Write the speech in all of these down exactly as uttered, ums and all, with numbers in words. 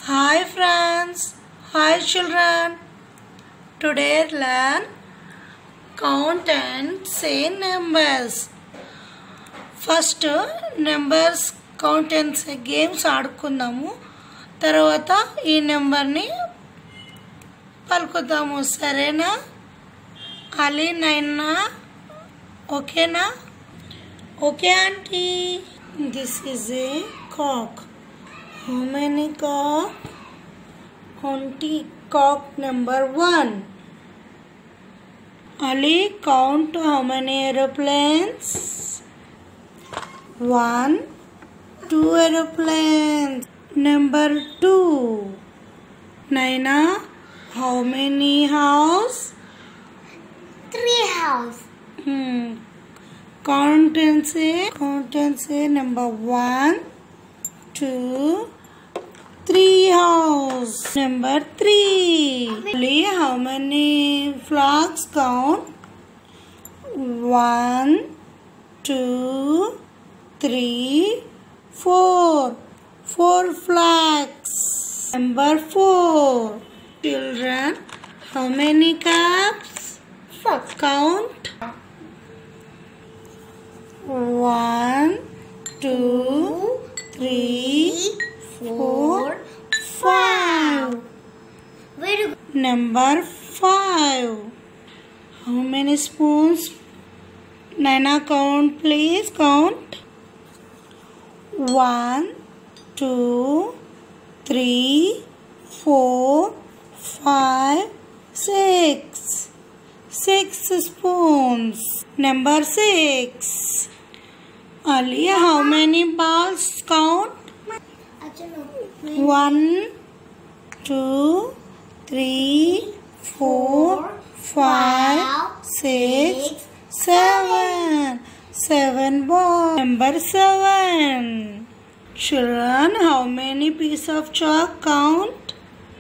Hi friends, hi children. Today learn count and say numbers. First numbers count and say games ఆడుకుందాము. తర్వాత ఈ నెంబర్ని పలుకుదాము. సరేనా? అలీ నైనా ఓకేనా? Okay aunty. This is a cock. How many cock? Aunty, cock number one. Ali, count how many aeroplanes? One, two aeroplanes. Number two. Naina, how many house? Three house. Hmm. Count and say. Count and say number one. Two, three house. Number three. Ali, how many flags count? One, two, three, four. Four flags. Number four. Children, how many caps? Four. Count. One, two, three, four, five. Very good. Number five. How many spoons? Naina, count please. Count. One, two, three, four, five, six. Six spoons. Number six. Ali, how many balls? Count. One, two, three, four, five, six, seven. Seven balls. Number seven. Children, how many pieces of chalk? Count.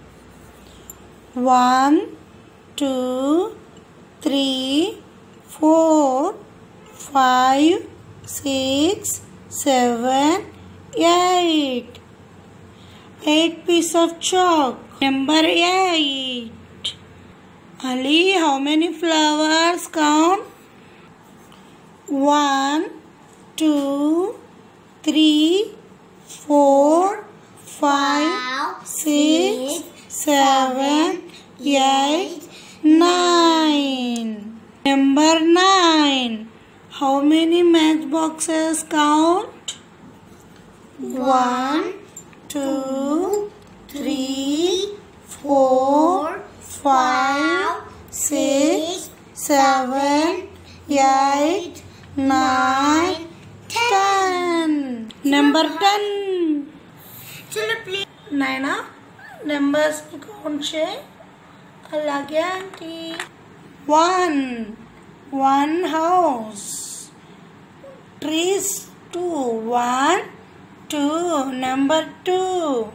One, two, three, four, five, six, seven, eight. Eight pieces of chalk. Number eight. Ali, how many flowers? Count. One, two, three, four, five, six, seven, eight, nine. Number nine. How many matchboxes? Count. One, two, three, four, five, six, seven, eight, nine, ten. Number ten. Children, please. Naina, numbers count che. Alage auntie. One. One house. Trees two. One, two. Number two.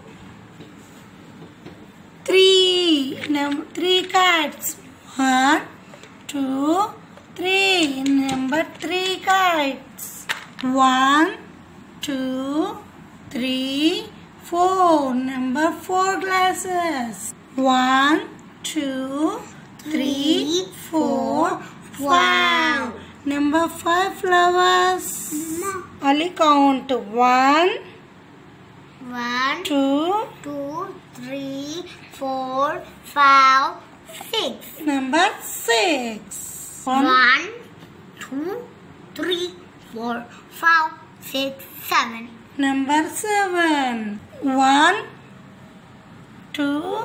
Three. Number three kites. One, two, three. Number three kites. One, two, three, four. Number four glasses. One, two, three, four, five. Number five flowers. Ali, count. One, One, two, two, three, four, five, six. number six. One, two, three, four, five, six, seven. Number seven. One, two,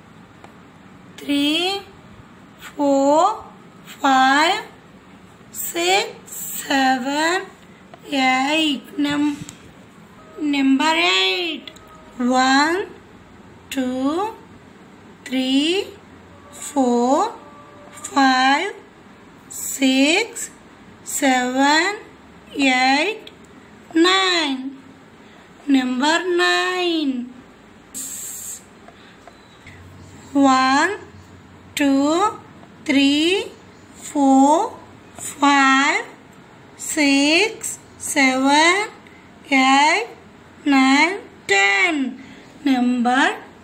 three, four, five, six, seven, eight. Num number eight. One, two, three, four, five, six, seven, eight, nine. Number nine. One, two, three, four, five, six, seven, eight, nine, ten. Number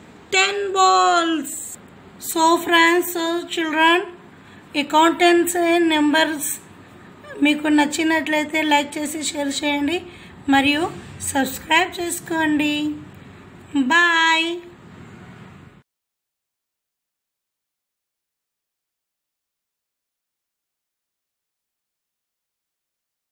so friends, children, accountants numbers మీకు నచ్చినట్లయితే like చేసి share చేయండి మరియు subscribe చేసుకోండి. Bye.